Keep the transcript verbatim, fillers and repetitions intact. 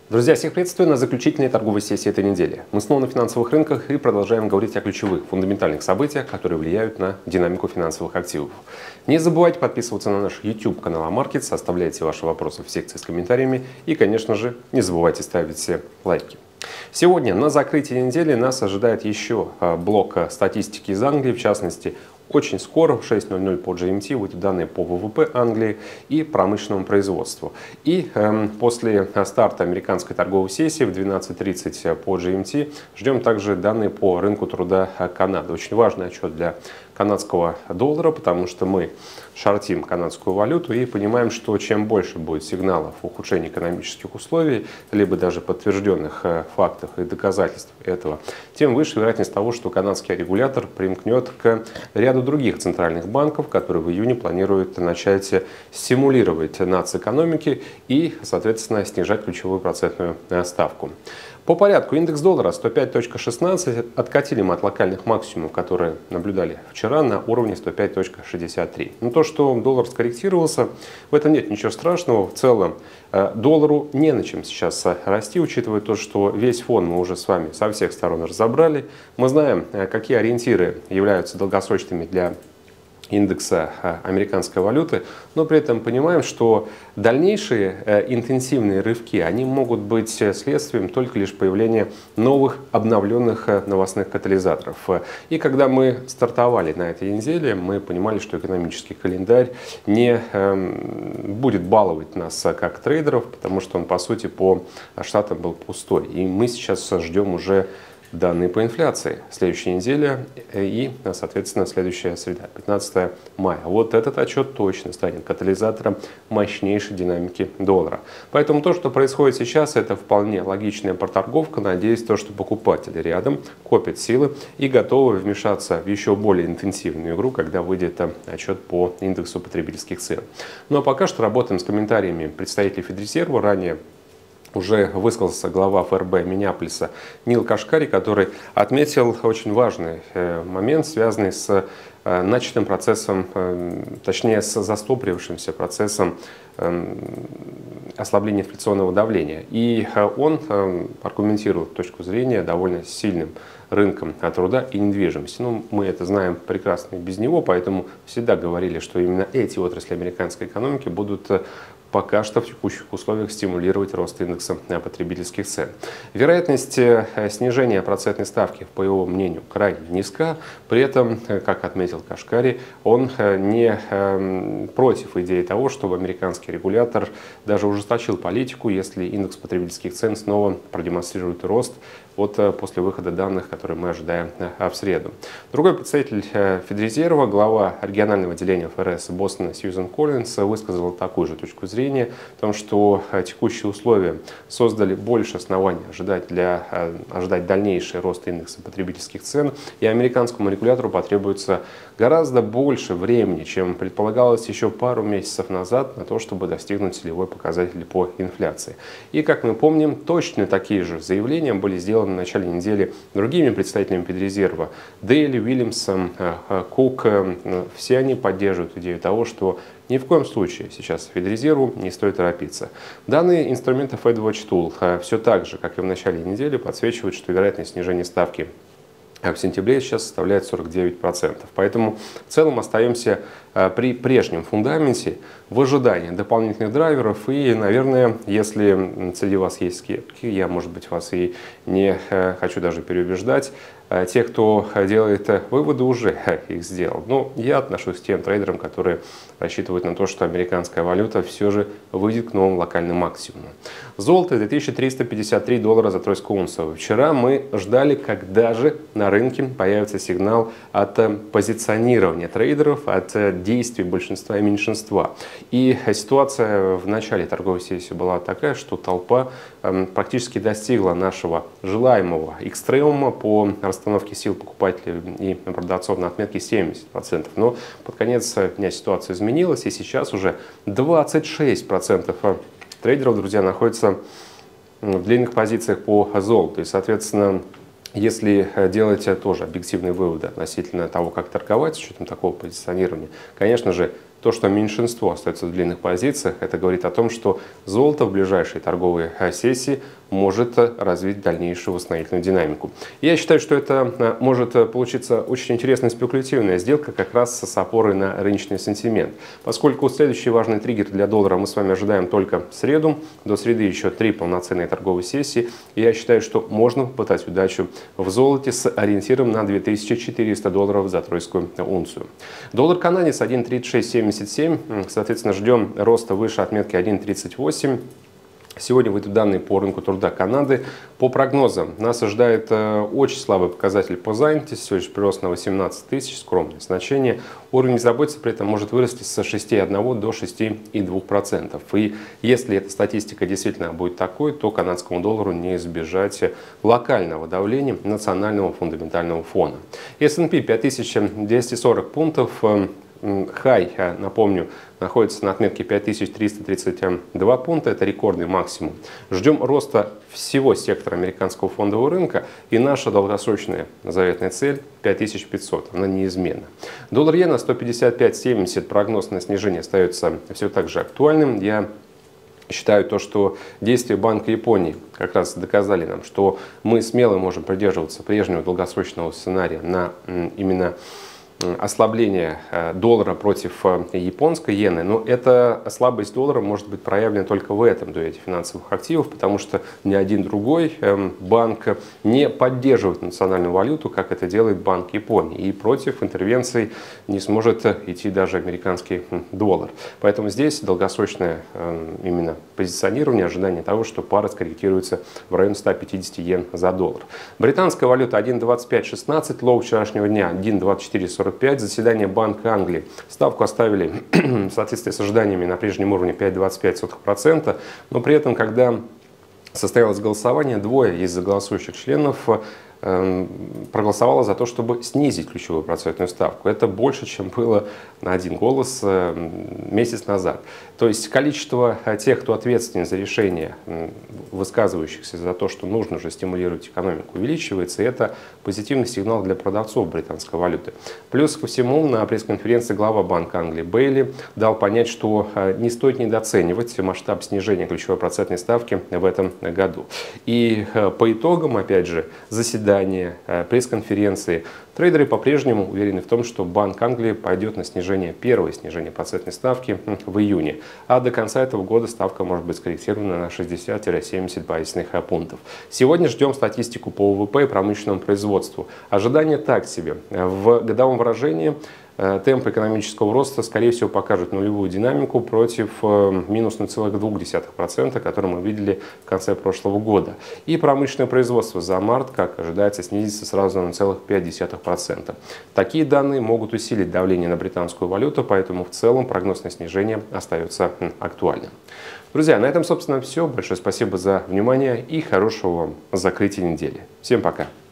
Друзья, всех приветствую на заключительной торговой сессии этой недели. Мы снова на финансовых рынках и продолжаем говорить о ключевых, фундаментальных событиях, которые влияют на динамику финансовых активов. Не забывайте подписываться на наш YouTube канал Амаркетс, оставляйте ваши вопросы в секции с комментариями и, конечно же, не забывайте ставить все лайки. Сегодня на закрытии недели нас ожидает еще блок статистики из Англии, в частности, очень скоро в шесть ноль ноль по джи эм ти выйдут данные по вэ вэ пэ Англии и промышленному производству. И э, после старта американской торговой сессии в двенадцать тридцать по джи эм ти ждем также данные по рынку труда Канады. Очень важный отчет для канадского доллара, потому что мы шортим канадскую валюту и понимаем, что чем больше будет сигналов о ухудшении экономических условий, либо даже подтвержденных фактов и доказательств этого, тем выше вероятность того, что канадский регулятор примкнет к ряду других центральных банков, которые в июне планируют начать стимулировать нацэкономики и, соответственно, снижать ключевую процентную ставку. По порядку, индекс доллара сто пять точка шестнадцать, откатили мы от локальных максимумов, которые наблюдали вчера, на уровне сто пять точка шестьдесят три. Но то, что доллар скорректировался, в этом нет ничего страшного. В целом доллару не на чем сейчас расти, учитывая то, что весь фон мы уже с вами со всех сторон разобрали. Мы знаем, какие ориентиры являются долгосрочными для индекса американской валюты, но при этом понимаем, что дальнейшие интенсивные рывки, они могут быть следствием только лишь появления новых обновленных новостных катализаторов. И когда мы стартовали на этой неделе, мы понимали, что экономический календарь не будет баловать нас как трейдеров, потому что он, по сути, по штатам был пустой. И мы сейчас ждем уже данные по инфляции следующей неделе и, соответственно, следующая среда, пятнадцатое мая. Вот этот отчет точно станет катализатором мощнейшей динамики доллара. Поэтому то, что происходит сейчас, это вполне логичная проторговка. Надеюсь, то, что покупатели рядом копят силы и готовы вмешаться в еще более интенсивную игру, когда выйдет отчет по индексу потребительских цен. Ну а пока что работаем с комментариями представителей Федрезерва. Ранее уже высказался глава эф эр бэ Миннеаполиса Нил Кашкари, который отметил очень важный момент, связанный с начатым процессом, точнее с застопорившимся процессом ослабления инфляционного давления. И он аргументирует точку зрения довольно сильным рынком труда и недвижимости. Ну, мы это знаем прекрасно и без него, поэтому всегда говорили, что именно эти отрасли американской экономики будут пока что в текущих условиях стимулировать рост индекса потребительских цен. Вероятность снижения процентной ставки, по его мнению, крайне низка. При этом, как отметил Кашкари, он не против идеи того, чтобы американский регулятор даже ужесточил политику, если индекс потребительских цен снова продемонстрирует рост вот после выхода данных, которые мы ожидаем в среду. Другой представитель Федрезерва, глава регионального отделения эф эр эс Бостона Сьюзен Коллинс, высказала такую же точку зрения о том, что текущие условия создали больше оснований ожидать, для, ожидать дальнейший рост индекса потребительских цен, и американскому регулятору потребуется гораздо больше времени, чем предполагалось еще пару месяцев назад, на то, чтобы достигнуть целевой показатель по инфляции. И, как мы помним, точно такие же заявления были сделаны в начале недели другими представителями Федрезерва. Дейли, Уильямсом, Кук, все они поддерживают идею того, что ни в коем случае сейчас Федрезерву не стоит торопиться. Данные инструмента FedWatch Tool все так же, как и в начале недели, подсвечивают, что вероятность снижения ставки в сентябре сейчас составляет сорок девять процентов. Поэтому в целом остаемся при прежнем фундаменте в ожидании дополнительных драйверов. И, наверное, если среди вас есть скептики, я, может быть, вас и не хочу даже переубеждать, те, кто делает выводы, уже их сделал. Но я отношусь к тем трейдерам, которые рассчитывают на то, что американская валюта все же выйдет к новым локальным максимумам. Золото две тысячи триста пятьдесят три доллара за тройскую унцию. Вчера мы ждали, когда же на рынке появится сигнал от позиционирования трейдеров, от действий большинства и меньшинства. И ситуация в начале торговой сессии была такая, что толпа практически достигла нашего желаемого экстремума по расстановке сил покупателей и продавцов на отметке семьдесят процентов. Но под конец дня ситуация изменилась, и сейчас уже двадцать шесть процентов трейдеров, друзья, находятся в длинных позициях по золоту. И, соответственно, если делать тоже объективные выводы относительно того, как торговать с учетом такого позиционирования, конечно же, То, что меньшинство остается в длинных позициях, это говорит о том, что золото в ближайшей торговой сессии может развить дальнейшую восстановительную динамику. Я считаю, что это может получиться очень интересная спекулятивная сделка как раз с опорой на рыночный сентимент. Поскольку следующий важный триггер для доллара мы с вами ожидаем только в среду, до среды еще три полноценные торговые сессии, и я считаю, что можно попытать удачу в золоте с ориентиром на две тысячи четыреста долларов за тройскую унцию. Доллар-канадец один тридцать шесть семьдесят семь, соответственно, ждем роста выше отметки один тридцать восемь. Сегодня выйдут данные по рынку труда Канады. По прогнозам нас ожидает э, очень слабый показатель по занятости, всего лишь прирост на восемнадцать тысяч, скромное значение. Уровень безработицы при этом может вырасти с шести целых одной десятой до шести целых двух десятых процента. И если эта статистика действительно будет такой, то канадскому доллару не избежать локального давления национального фундаментального фона. эс энд пи пять тысяч двести сорок пунктов. Э, Хай, напомню, находится на отметке пять тысяч триста тридцать два пункта, это рекордный максимум. Ждем роста всего сектора американского фондового рынка, и наша долгосрочная заветная цель пять тысяч пятьсот, она неизменна. Доллар-иена сто пятьдесят пять семьдесят, прогноз на снижение остается все так же актуальным. Я считаю то, что действия Банка Японии как раз доказали нам, что мы смело можем придерживаться прежнего долгосрочного сценария на именно ослабление доллара против японской иены, но эта слабость доллара может быть проявлена только в этом дуэте финансовых активов, потому что ни один другой банк не поддерживает национальную валюту, как это делает Банк Японии, и против интервенций не сможет идти даже американский доллар. Поэтому здесь долгосрочное именно позиционирование, ожидание того, что пара скорректируется в районе ста пятидесяти йен за доллар. Британская валюта один двадцать пять шестнадцать, лоу вчерашнего дня один двадцать четыре сорок пять, заседание Банка Англии. Ставку оставили в соответствии с ожиданиями на прежнем уровне пять целых двадцать пять сотых процента, но при этом, когда состоялось голосование, двое из голосующих членов проголосовало за то, чтобы снизить ключевую процентную ставку. Это больше, чем было на один голос месяц назад. То есть количество тех, кто ответственен за решение, высказывающихся за то, что нужно уже стимулировать экономику, увеличивается, и это позитивный сигнал для продавцов британской валюты. Плюс ко всему, на пресс-конференции глава Банка Англии Бейли дал понять, что не стоит недооценивать масштаб снижения ключевой процентной ставки в этом году. И по итогам, опять же, заседания, пресс-конференции, трейдеры по-прежнему уверены в том, что Банк Англии пойдет на снижение, первое снижение процентной ставки в июне. А до конца этого года ставка может быть скорректирована на шестьдесят — семьдесят базисных пунктов. Сегодня ждем статистику по вэ вэ пэ и промышленному производству. Ожидания так себе. В годовом выражении темп экономического роста, скорее всего, покажет нулевую динамику против минус ноль целых двух десятых процента, который мы видели в конце прошлого года. И промышленное производство за март, как ожидается, снизится сразу на ноль целых пять десятых процента. Такие данные могут усилить давление на британскую валюту, поэтому в целом прогноз на снижение остается актуальным. Друзья, на этом, собственно, все. Большое спасибо за внимание и хорошего вам закрытия недели. Всем пока!